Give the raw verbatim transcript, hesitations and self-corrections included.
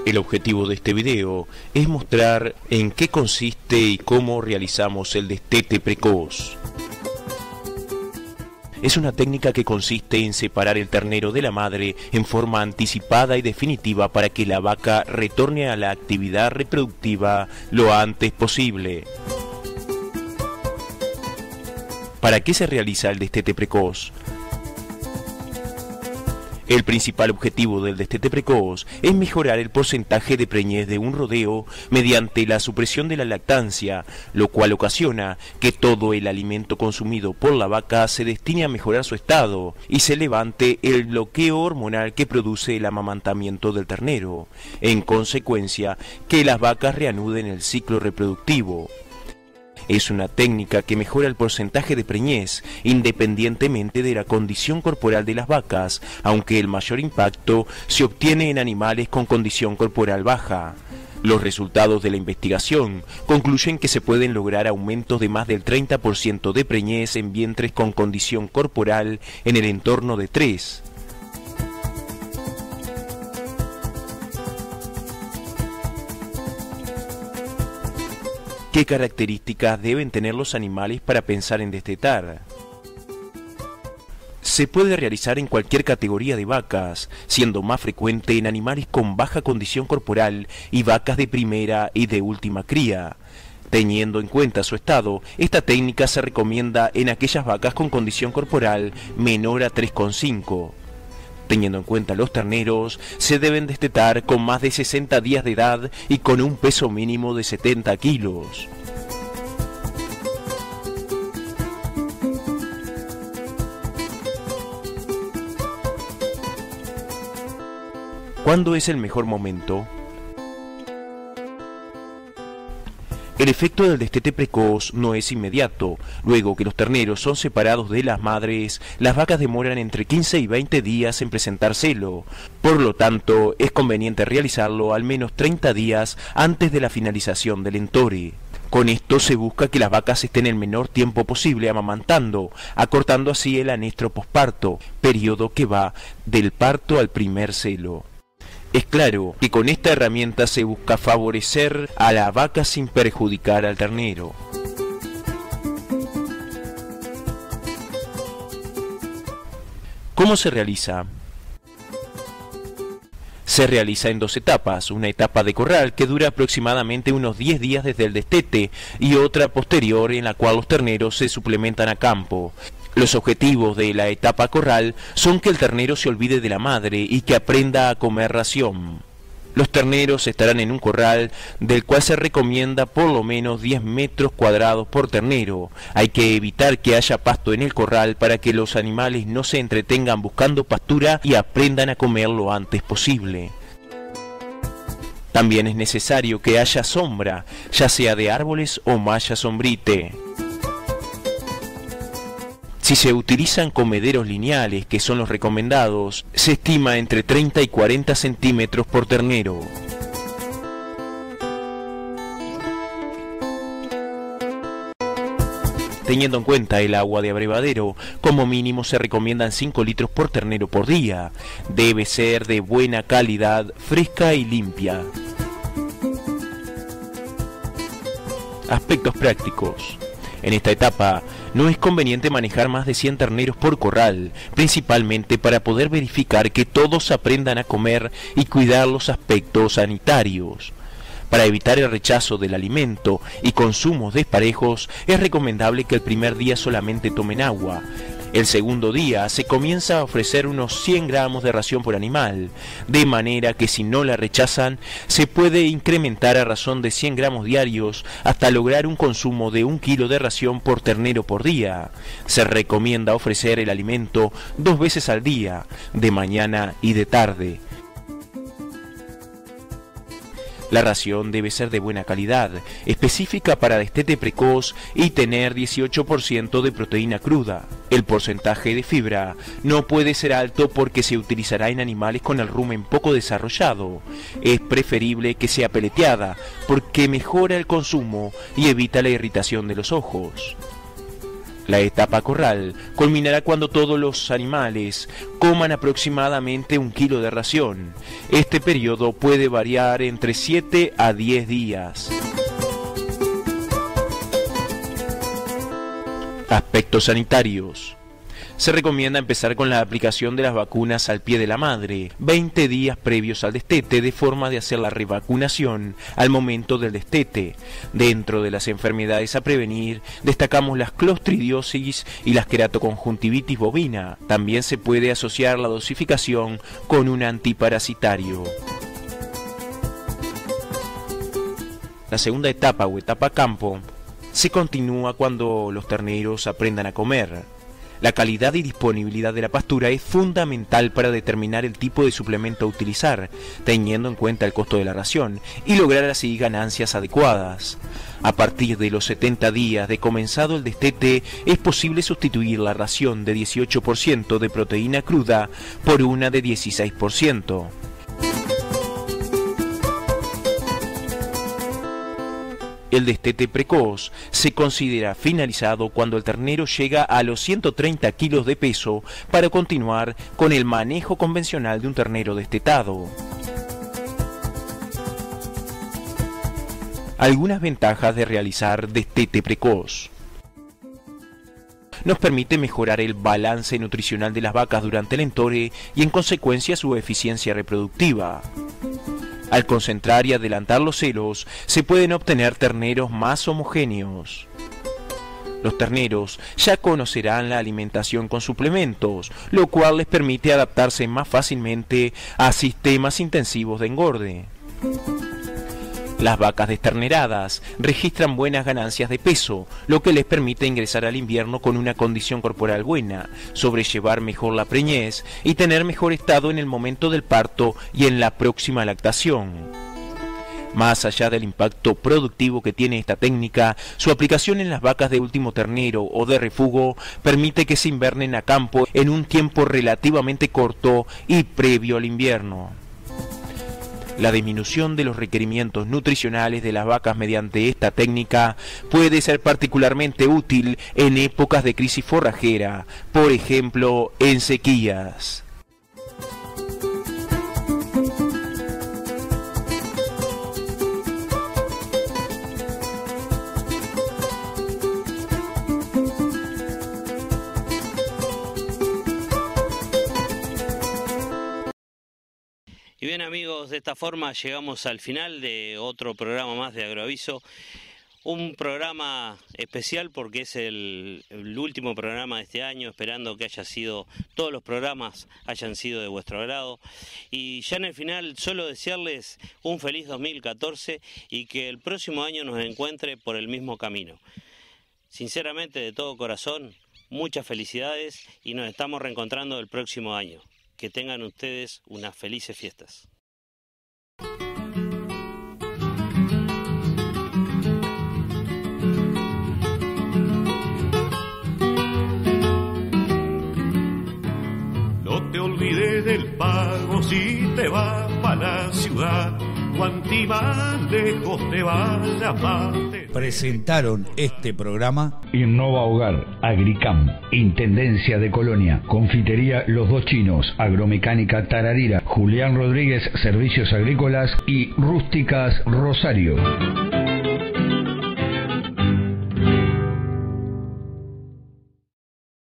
El objetivo de este video es mostrar en qué consiste y cómo realizamos el destete precoz. Es una técnica que consiste en separar el ternero de la madre en forma anticipada y definitiva para que la vaca retorne a la actividad reproductiva lo antes posible. ¿Para qué se realiza el destete precoz? El principal objetivo del destete precoz es mejorar el porcentaje de preñez de un rodeo mediante la supresión de la lactancia, lo cual ocasiona que todo el alimento consumido por la vaca se destine a mejorar su estado y se levante el bloqueo hormonal que produce el amamantamiento del ternero, en consecuencia que las vacas reanuden el ciclo reproductivo. Es una técnica que mejora el porcentaje de preñez independientemente de la condición corporal de las vacas, aunque el mayor impacto se obtiene en animales con condición corporal baja. Los resultados de la investigación concluyen que se pueden lograr aumentos de más del treinta por ciento de preñez en vientres con condición corporal en el entorno de tres. ¿Qué características deben tener los animales para pensar en destetar? Se puede realizar en cualquier categoría de vacas, siendo más frecuente en animales con baja condición corporal y vacas de primera y de última cría. Teniendo en cuenta su estado, esta técnica se recomienda en aquellas vacas con condición corporal menor a tres coma cinco. Teniendo en cuenta los terneros, se deben destetar con más de sesenta días de edad y con un peso mínimo de setenta kilos. ¿Cuándo es el mejor momento? El efecto del destete precoz no es inmediato. Luego que los terneros son separados de las madres, las vacas demoran entre quince y veinte días en presentar celo. Por lo tanto, es conveniente realizarlo al menos treinta días antes de la finalización del entore. Con esto se busca que las vacas estén el menor tiempo posible amamantando, acortando así el anestro posparto, periodo que va del parto al primer celo. Es claro que con esta herramienta se busca favorecer a la vaca sin perjudicar al ternero. ¿Cómo se realiza? Se realiza en dos etapas, una etapa de corral que dura aproximadamente unos diez días desde el destete y otra posterior en la cual los terneros se suplementan a campo. Los objetivos de la etapa corral son que el ternero se olvide de la madre y que aprenda a comer ración. Los terneros estarán en un corral del cual se recomienda por lo menos diez metros cuadrados por ternero. Hay que evitar que haya pasto en el corral para que los animales no se entretengan buscando pastura y aprendan a comer lo antes posible. También es necesario que haya sombra, ya sea de árboles o malla sombrite. Si se utilizan comederos lineales, que son los recomendados, se estima entre treinta y cuarenta centímetros por ternero. Teniendo en cuenta el agua de abrevadero, como mínimo se recomiendan cinco litros por ternero por día. Debe ser de buena calidad, fresca y limpia. Aspectos prácticos. En esta etapa, no es conveniente manejar más de cien terneros por corral, principalmente para poder verificar que todos aprendan a comer y cuidar los aspectos sanitarios. Para evitar el rechazo del alimento y consumos desparejos, es recomendable que el primer día solamente tomen agua. El segundo día se comienza a ofrecer unos cien gramos de ración por animal, de manera que si no la rechazan, se puede incrementar a razón de cien gramos diarios hasta lograr un consumo de un kilo de ración por ternero por día. Se recomienda ofrecer el alimento dos veces al día, de mañana y de tarde. La ración debe ser de buena calidad, específica para destete precoz y tener dieciocho por ciento de proteína cruda. El porcentaje de fibra no puede ser alto porque se utilizará en animales con el rumen poco desarrollado. Es preferible que sea peleteada porque mejora el consumo y evita la irritación de los ojos. La etapa corral culminará cuando todos los animales coman aproximadamente un kilo de ración. Este periodo puede variar entre siete a diez días. Aspectos sanitarios. Se recomienda empezar con la aplicación de las vacunas al pie de la madre, veinte días previos al destete, de forma de hacer la revacunación al momento del destete. Dentro de las enfermedades a prevenir, destacamos las clostridiosis y la queratoconjuntivitis bovina. También se puede asociar la dosificación con un antiparasitario. La segunda etapa o etapa campo se continúa cuando los terneros aprendan a comer. La calidad y disponibilidad de la pastura es fundamental para determinar el tipo de suplemento a utilizar, teniendo en cuenta el costo de la ración, y lograr así ganancias adecuadas. A partir de los setenta días de comenzado el destete, es posible sustituir la ración de dieciocho por ciento de proteína cruda por una de dieciséis por ciento. El destete precoz se considera finalizado cuando el ternero llega a los ciento treinta kilos de peso para continuar con el manejo convencional de un ternero destetado. Algunas ventajas de realizar destete precoz. Nos permite mejorar el balance nutricional de las vacas durante el entore y en consecuencia su eficiencia reproductiva. Al concentrar y adelantar los celos, se pueden obtener terneros más homogéneos. Los terneros ya conocerán la alimentación con suplementos, lo cual les permite adaptarse más fácilmente a sistemas intensivos de engorde. Las vacas desterneradas registran buenas ganancias de peso, lo que les permite ingresar al invierno con una condición corporal buena, sobrellevar mejor la preñez y tener mejor estado en el momento del parto y en la próxima lactación. Más allá del impacto productivo que tiene esta técnica, su aplicación en las vacas de último ternero o de refugo permite que se invernen a campo en un tiempo relativamente corto y previo al invierno. La disminución de los requerimientos nutricionales de las vacas mediante esta técnica puede ser particularmente útil en épocas de crisis forrajera, por ejemplo, en sequías. Y bien amigos, de esta forma llegamos al final de otro programa más de Agroaviso. Un programa especial porque es el, el último programa de este año, esperando que haya sido, todos los programas hayan sido de vuestro agrado. Y ya en el final solo desearles un feliz dos mil catorce y que el próximo año nos encuentre por el mismo camino. Sinceramente, de todo corazón, muchas felicidades y nos estamos reencontrando el próximo año. Que tengan ustedes unas felices fiestas. No te olvides del pago si te vas para la ciudad. Cuanti más lejos te vaya más te... Presentaron este programa Innova Hogar, Agricam, Intendencia de Colonia, Confitería Los Dos Chinos, Agromecánica Tararira, Julián Rodríguez, Servicios Agrícolas y Rústicas Rosario.